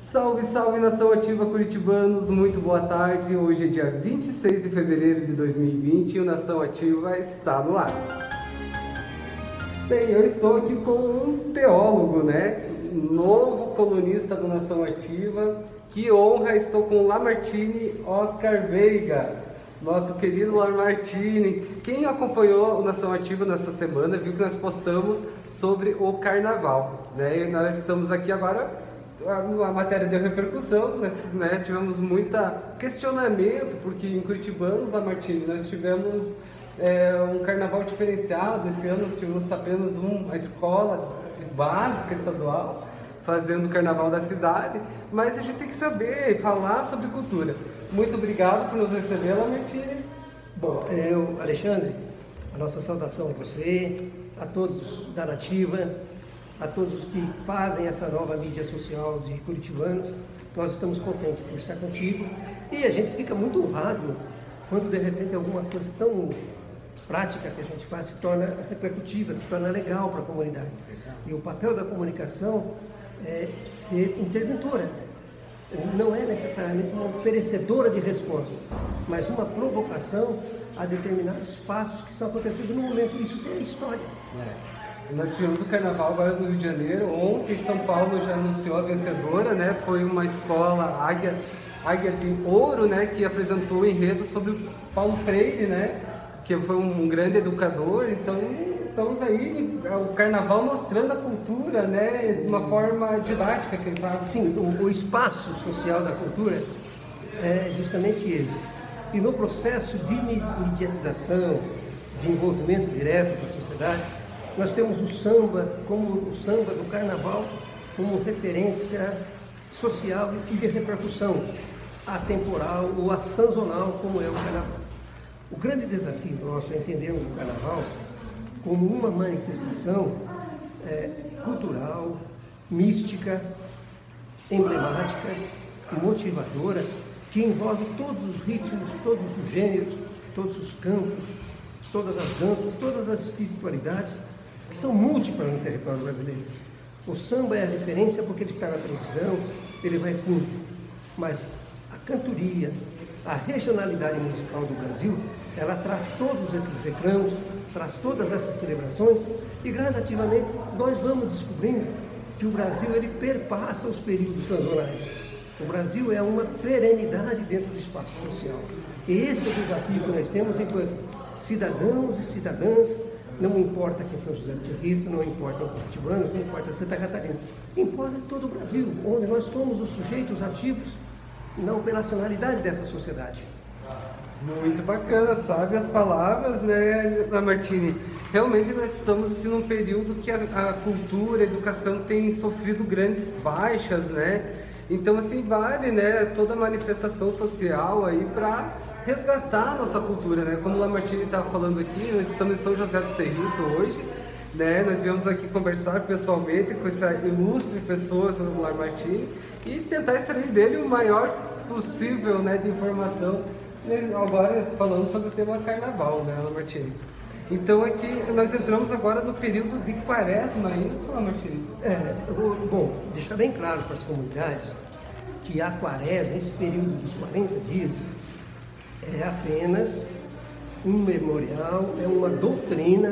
Salve, salve nação ativa curitibanos, muito boa tarde. Hoje é dia 26 de fevereiro de 2020 e o Nação Ativa está no ar. Bem, eu estou aqui com um teólogo, né? Novo colunista do Nação Ativa. Que honra, estou com o Lamartine Oscar Veiga, nosso querido Lamartine. Quem acompanhou o Nação Ativa nessa semana viu que nós postamos sobre o carnaval, né? E nós estamos aqui agora. A matéria deu repercussão, né? Tivemos muito questionamento, porque em Curitibanos, Lamartine, nós tivemos um carnaval diferenciado. Esse ano nós tivemos apenas uma escola básica estadual fazendo o carnaval da cidade, mas a gente tem que saber e falar sobre cultura. Muito obrigado por nos receber, Lamartine. Bom, Alexandre, a nossa saudação a você, a todos da Nativa, a todos os que fazem essa nova mídia social de curitibanos. Nós estamos contentes por estar contigo e a gente fica muito honrado quando de repente alguma coisa tão prática que a gente faz se torna repercutiva, se torna legal para a comunidade. E o papel da comunicação é ser interventora. Não é necessariamente uma oferecedora de respostas, mas uma provocação a determinados fatos que estão acontecendo no momento. Isso é história. Nós tivemos o carnaval agora do Rio de Janeiro. Ontem São Paulo já anunciou a vencedora, né? Foi uma escola Águia de Ouro, né? Que apresentou o enredo sobre o Paulo Freire, né? Que foi um grande educador. Então estamos aí, o carnaval mostrando a cultura, né? De uma forma didática, quem sabe. Sim, o espaço social da cultura é justamente esse. E no processo de mediatização, de envolvimento direto com a sociedade, nós temos o samba do carnaval como referência social e de repercussão atemporal ou sazonal, como é o carnaval. O grande desafio nosso é entendermos o carnaval como uma manifestação cultural, mística, emblemática e motivadora, que envolve todos os ritmos, todos os gêneros, todos os campos, todas as danças, todas as espiritualidades, que são múltiplas no território brasileiro. O samba é a referência porque ele está na televisão, ele vai fundo, mas a cantoria, a regionalidade musical do Brasil, ela traz todos esses reclamos, traz todas essas celebrações e gradativamente nós vamos descobrindo que o Brasil ele perpassa os períodos sazonais. O Brasil é uma perenidade dentro do espaço social. E esse é o desafio que nós temos enquanto cidadãos e cidadãs. Não importa aqui em São José do Rio Preto, não importa em Curitibanos, não importa em Santa Catarina. Importa todo o Brasil, onde nós somos os sujeitos ativos na operacionalidade dessa sociedade. Muito bacana, sabe as palavras, né, Lamartine? Realmente nós estamos assim, num período que a cultura, a educação tem sofrido grandes baixas, né? Então assim, vale, né, toda manifestação social aí para resgatar a nossa cultura, né? Como o Lamartine estava falando aqui, nós estamos em São José do Cerrito hoje, né? Nós viemos aqui conversar pessoalmente com essa ilustre pessoa sobre o Lamartine e tentar extrair dele o maior possível, né, de informação, né? Agora falando sobre o tema carnaval, né, Lamartine? Então aqui nós entramos agora no período de quaresma, é isso, Lamartine? Bom, deixar bem claro para as comunidades que a quaresma, esse período dos 40 dias, é apenas um memorial, é uma doutrina,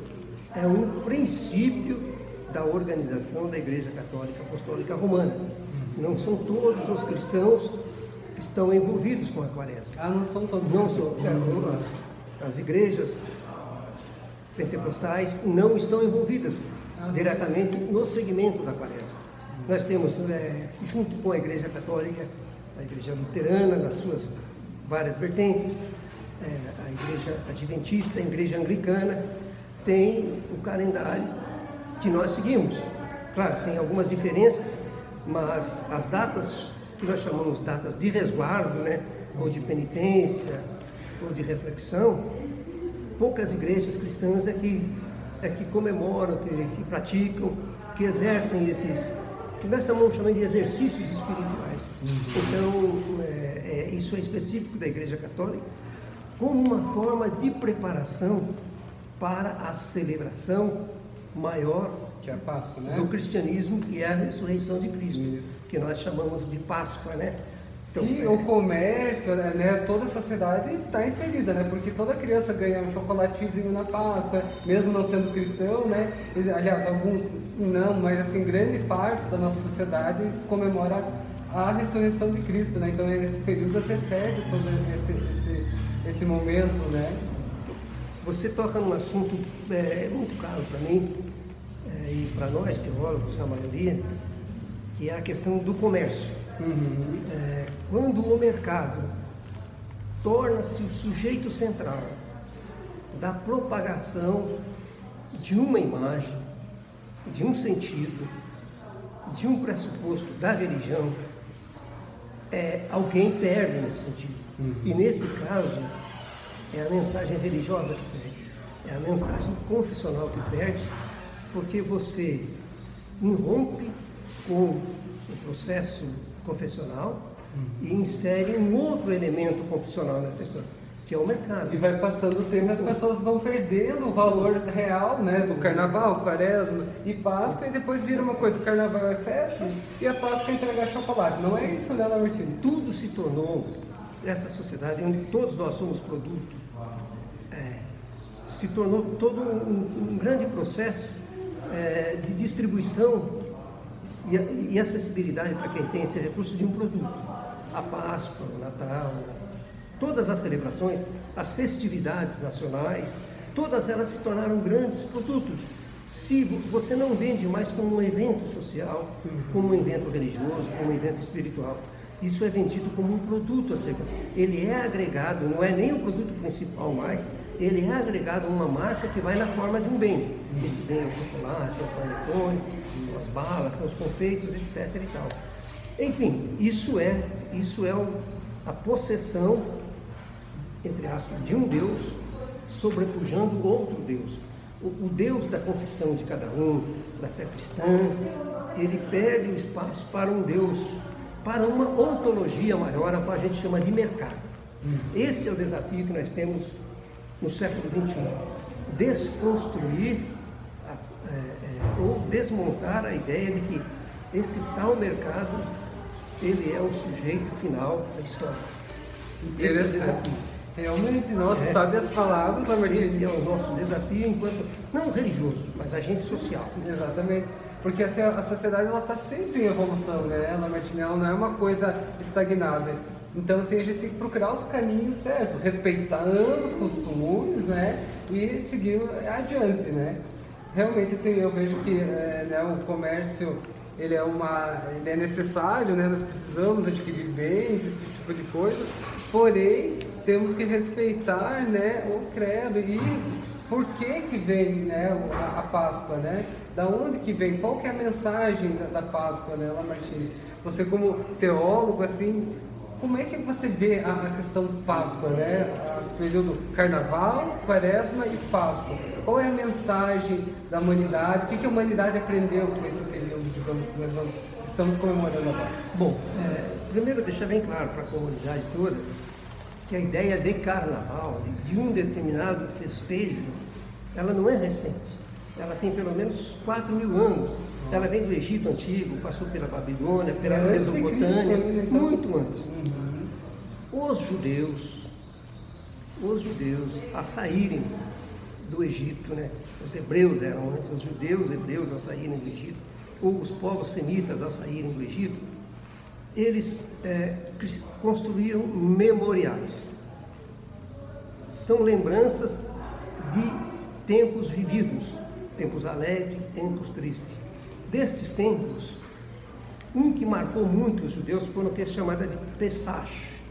é um princípio da organização da Igreja Católica Apostólica Romana. Não são todos os cristãos que estão envolvidos com a quaresma. Não são todos. Não são. As igrejas pentecostais não estão envolvidas diretamente no segmento da quaresma. Nós temos, junto com a Igreja Católica, a Igreja Luterana, nas suas várias vertentes, a Igreja Adventista, a Igreja Anglicana, tem o calendário que nós seguimos. Claro, tem algumas diferenças, mas as datas que nós chamamos datas de resguardo, né, ou de penitência, ou de reflexão, poucas igrejas cristãs é que comemoram, que praticam, que exercem esses, que nós estamos chamando de exercícios espirituais. Então, isso é específico da Igreja Católica, como uma forma de preparação para a celebração maior Que é a Páscoa, né? do cristianismo, que é a ressurreição de Cristo, Isso. que nós chamamos de Páscoa, né? Então, E o comércio, né, toda a sociedade está inserida, né? Porque toda criança ganha um chocolatezinho na Páscoa, mesmo não sendo cristão, né? Aliás, alguns não, mas assim, grande parte da nossa sociedade comemora a ressurreição de Cristo, né? Então esse período antecede todo esse momento, né? você toca num assunto muito caro para mim, e para nós teólogos, na maioria, que é a questão do comércio. Uhum. Quando o mercado torna-se o sujeito central da propagação de uma imagem, de um sentido, de um pressuposto da religião, alguém perde nesse sentido. Uhum. E nesse caso, é a mensagem religiosa que perde, é a mensagem confessional que perde, porque você irrompe com o processo confessional e insere um outro elemento confessional nessa história, que é o mercado. E vai passando o tempo, as pessoas vão perdendo o valor real, né, do carnaval, quaresma e Páscoa, e depois vira uma coisa, o carnaval é festa e a Páscoa é entregar chocolate. Não é isso, né, Lamartine? Tudo se tornou, essa sociedade onde todos nós somos produto, se tornou todo um grande processo de distribuição e acessibilidade para quem tem esse recurso de um produto. A Páscoa, o Natal, todas as celebrações, as festividades nacionais, todas elas se tornaram grandes produtos. Se você não vende mais como um evento social, como um evento religioso, como um evento espiritual, isso é vendido como um produto a ser. Ele é agregado, não é nem o produto principal mais, ele é agregado a uma marca que vai na forma de um bem. Esse bem é o chocolate, é o panetone, são as balas, são os confeitos, etc. e tal. Enfim, isso é a possessão, entre aspas, de um Deus sobrepujando outro Deus. O Deus da confissão de cada um, da fé cristã, ele perde o espaço para um Deus, para uma ontologia maior, a qual a gente chama de mercado. Esse é o desafio que nós temos no século XXI. Desconstruir ou desmontar a ideia de que esse tal mercado, ele é o sujeito final da história. Esse é o desafio. Realmente, nossa, sabe as palavras, Lamartine? Esse é o nosso desafio enquanto, não religioso, mas agente social. Exatamente, porque assim, a sociedade está sempre em evolução, né, Lamartine? Ela não é uma coisa estagnada. Então, assim, a gente tem que procurar os caminhos certos, respeitando os costumes, né, e seguir adiante, né. Realmente, assim, eu vejo que o comércio, ele é necessário, né, nós precisamos adquirir bens, esse tipo de coisa, porém, temos que respeitar, né, o credo e por que vem, né, a Páscoa, né? Da onde que vem? Qual que é a mensagem da Páscoa, né, Lamartine? Você como teólogo, assim, como é que você vê a questão Páscoa, né? O período Carnaval, Quaresma e Páscoa. Qual é a mensagem da humanidade? O que a humanidade aprendeu com esse período, digamos, que nós estamos comemorando agora? Bom, primeiro deixar bem claro para a comunidade toda que a ideia de carnaval, de um determinado festejo, ela não é recente. Ela tem pelo menos 4.000 anos. Nossa. Ela vem do Egito Antigo, passou pela Babilônia, pela Mesopotâmia, então. Muito antes. Os judeus, a saírem do Egito, né? Os hebreus eram antes, os judeus hebreus ao saírem do Egito, ou os povos semitas ao saírem do Egito, eles construíram memoriais. São lembranças de tempos vividos, tempos alegres, tempos tristes. Destes tempos, um que marcou muito os judeus foi o que é chamada de Pesach,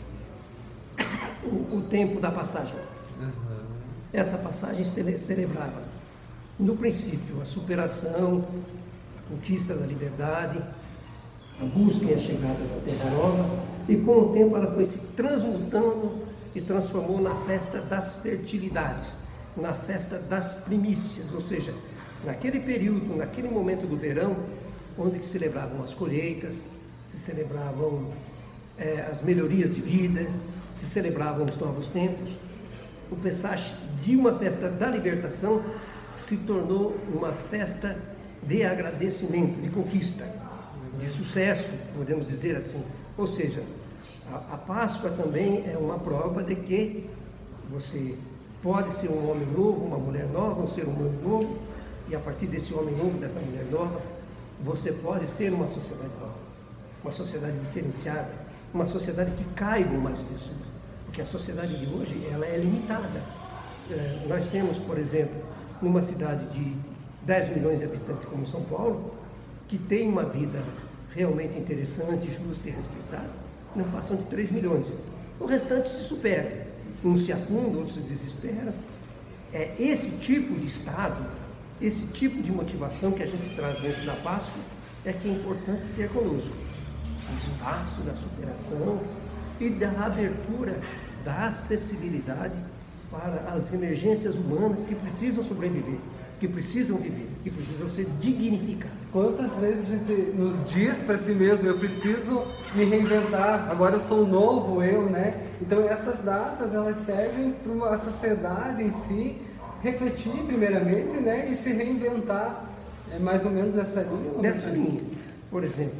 o tempo da passagem. Essa passagem celebrava, no princípio, a superação, a conquista da liberdade, a busca e a chegada da Terra Nova, e com o tempo ela foi se transmutando e transformou na festa das fertilidades, na festa das primícias, ou seja, naquele período, naquele momento do verão, onde se celebravam as colheitas, se celebravam as melhorias de vida, se celebravam os novos tempos. O Pesach, de uma festa da libertação, se tornou uma festa de agradecimento, de conquista, de sucesso, podemos dizer assim. Ou seja, a Páscoa também é uma prova de que você pode ser um homem novo, uma mulher nova, um ser humano novo, e a partir desse homem novo, dessa mulher nova, você pode ser uma sociedade nova, uma sociedade diferenciada, uma sociedade que caibam mais pessoas, porque a sociedade de hoje ela é limitada. Nós temos, por exemplo, numa cidade de 10 milhões de habitantes como São Paulo, que tem uma vida realmente interessante, justa e respeitada, não passam de 3 milhões. O restante se supera. Uns se afundam, outros se desesperam. É esse tipo de estado, esse tipo de motivação que a gente traz dentro da Páscoa é que é importante ter conosco. O espaço da superação e da abertura, da acessibilidade para as emergências humanas que precisam sobreviver, que precisam viver, que precisam ser dignificadas. Quantas vezes a gente nos diz para si mesmo, eu preciso me reinventar, agora eu sou um novo eu, né? Então essas datas, elas servem para a sociedade em si refletir primeiramente, né? E se reinventar, mais ou menos nessa linha. Nessa linha. Por exemplo,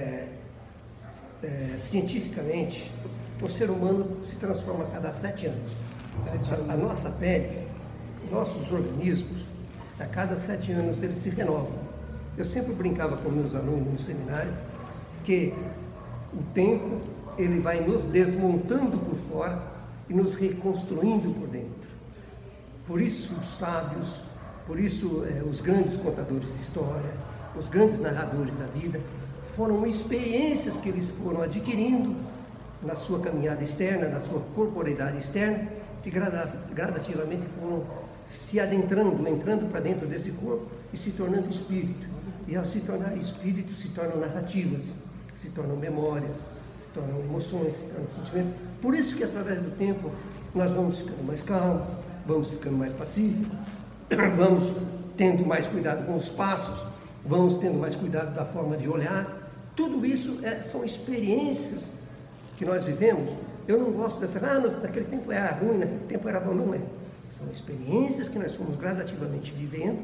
cientificamente, o ser humano se transforma a cada 7 anos. A nossa pele, nossos organismos, a cada 7 anos eles se renovam. Eu sempre brincava com meus alunos no seminário que o tempo ele vai nos desmontando por fora e nos reconstruindo por dentro. Por isso os sábios, por isso os grandes contadores de história, os grandes narradores da vida, foram experiências que eles foram adquirindo na sua caminhada externa, na sua corporeidade externa, que gradativamente foram se adentrando, entrando para dentro desse corpo e se tornando espírito. E ao se tornar espírito, se tornam narrativas, se tornam memórias, se tornam emoções, se tornam sentimentos. Por isso que através do tempo nós vamos ficando mais calmos, vamos ficando mais pacíficos, vamos tendo mais cuidado com os passos, vamos tendo mais cuidado da forma de olhar. Tudo isso são experiências que nós vivemos. Eu não gosto dessa, naquele tempo era ruim, naquele tempo era bom, não é. São experiências que nós fomos gradativamente vivendo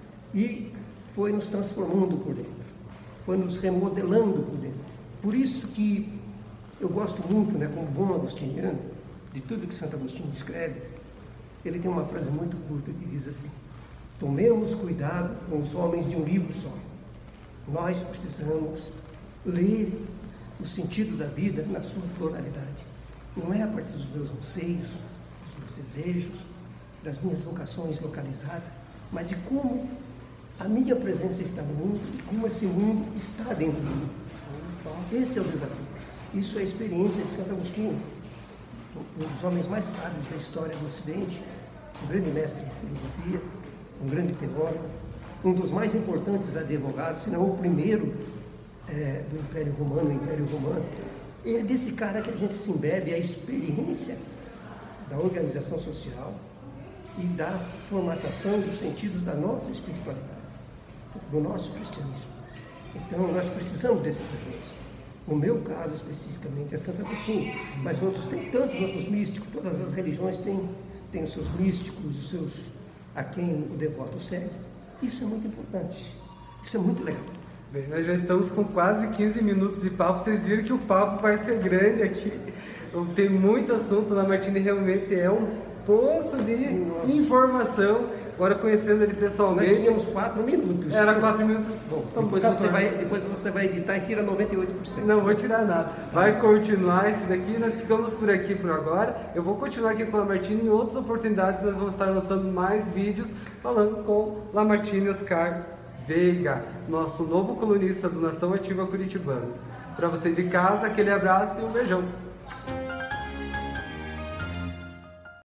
e foi nos transformando por dentro, foi nos remodelando por dentro. Por isso que eu gosto muito, né, como bom agostiniano, de tudo que Santo Agostinho escreve. Ele tem uma frase muito curta que diz assim: tomemos cuidado com os homens de um livro só. Nós precisamos ler o sentido da vida na sua pluralidade. Não é a partir dos meus anseios, dos meus desejos, das minhas vocações localizadas, mas de como a minha presença está no mundo e como esse mundo está dentro do mundo. Esse é o desafio. Isso é a experiência de Santo Agostinho, um dos homens mais sábios da história do Ocidente, um grande mestre de filosofia, um grande teólogo, um dos mais importantes advogados, se não o primeiro do Império Romano. E é desse cara que a gente se embebe a experiência da organização social e da formatação dos sentidos da nossa espiritualidade, do nosso cristianismo. Então nós precisamos desses agentes. No meu caso especificamente é Santo Agostinho, mas outros tem tantos outros místicos, todas as religiões têm os seus místicos, os seus a quem o devoto segue. Isso é muito importante, isso é muito legal. Bem, nós já estamos com quase 15 minutos de papo, vocês viram que o papo vai ser grande aqui, tem muito assunto. Lamartine realmente é um poço de informação. Agora conhecendo ele pessoalmente... Nós tínhamos 4 minutos. Era 4 minutos. Bom, depois você vai editar e tira 98%. Não vou tirar nada. Vai continuar esse daqui. Nós ficamos por aqui por agora. Eu vou continuar aqui com o Lamartine. Em outras oportunidades nós vamos estar lançando mais vídeos falando com Lamartine Oscar Veiga, nosso novo colunista do Nação Ativa Curitibanos. Para você de casa, aquele abraço e um beijão.